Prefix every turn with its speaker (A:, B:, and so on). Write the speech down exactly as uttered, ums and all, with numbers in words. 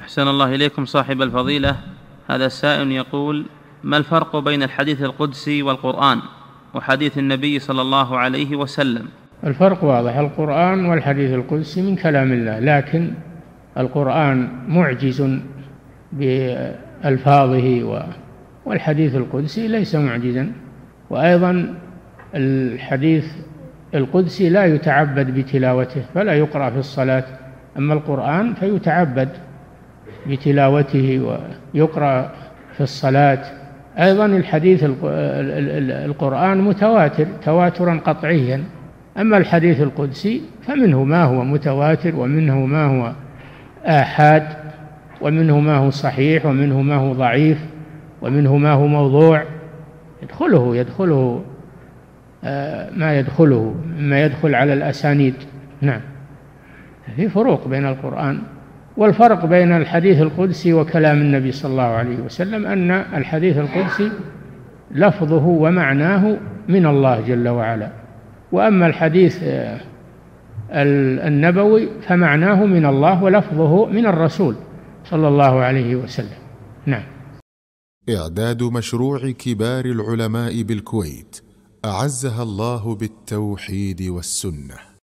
A: أحسن الله إليكم صاحب الفضيلة. هذا السائل يقول: ما الفرق بين الحديث القدسي والقرآن وحديث النبي صلى الله عليه وسلم؟
B: الفرق واضح، القرآن والحديث القدسي من كلام الله، لكن القرآن معجز بألفاظه والحديث القدسي ليس معجزا. وأيضا الحديث القدسي لا يتعبد بتلاوته فلا يقرأ في الصلاة، أما القرآن فيتعبد بتلاوته ويقرأ في الصلاة. أيضا الحديث القرآن متواتر تواترا قطعيا، أما الحديث القدسي فمنه ما هو متواتر ومنه ما هو آحاد ومنه ما هو صحيح ومنه ما هو ضعيف ومنه ما هو موضوع، يدخله يدخله ما يدخله مما يدخل على الأسانيد. نعم، في فروق بين القرآن. والفرق بين الحديث القدسي وكلام النبي صلى الله عليه وسلم أن الحديث القدسي لفظه ومعناه من الله جل وعلا، وأما الحديث النبوي فمعناه من الله ولفظه من الرسول صلى الله عليه وسلم. نعم.
C: إعداد مشروع كبار العلماء بالكويت أعزها الله بالتوحيد والسنة.